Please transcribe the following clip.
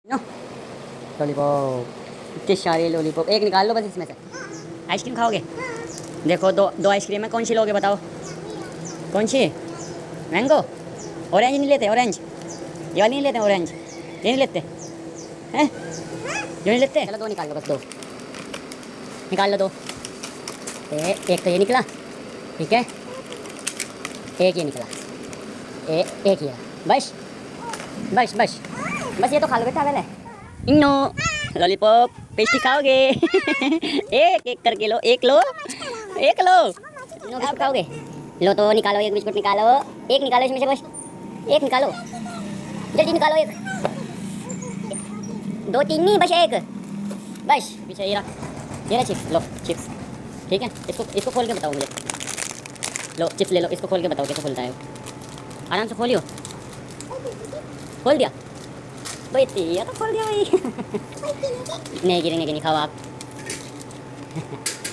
No lollipop, इतने सारे lollipop, एक निकाल लो बस इसमें से। आइसक्रीम खाओगे? देखो दो दो आइसक्रीम है, कौन सी लोगे बताओ? कौन सी? मैंगो? ऑरेंज नहीं लेते? ऑरेंज ये वाली नहीं लेते? ऑरेंज ये नहीं लेते हैं? ये नहीं लेते? चलो दो निकाल लो, बस दो निकाल लो, दो। एक तो ये निकला, ठीक है, एक ये निकला, एक ये, बस बस बस बस, ये तो खा लो बेटा पहले। नो लॉलीपॉप पेस्ट्री खाओगे? एक एक करके लो, एक लो, एक लो। नो बिस्कुट खाओगे? लो तो निकालो, एक बिस्कुट निकालो, एक निकालो इसमें से, बस एक निकालो, जल्दी निकालो, एक दो तीन नहीं, बस एक, बस। पीछे ये रहा चिप्स, लो चिप्स, ठीक है, इसको खोल के बताओ मुझे। लो चिप्स ले लो, इसको खोल के बताओ कैसे खोलता है। आराम से खोलियो, खोल दिया भाई, तो खोल दिया भाई। नहीं गिरेंगे कि नहीं, खाओ आप।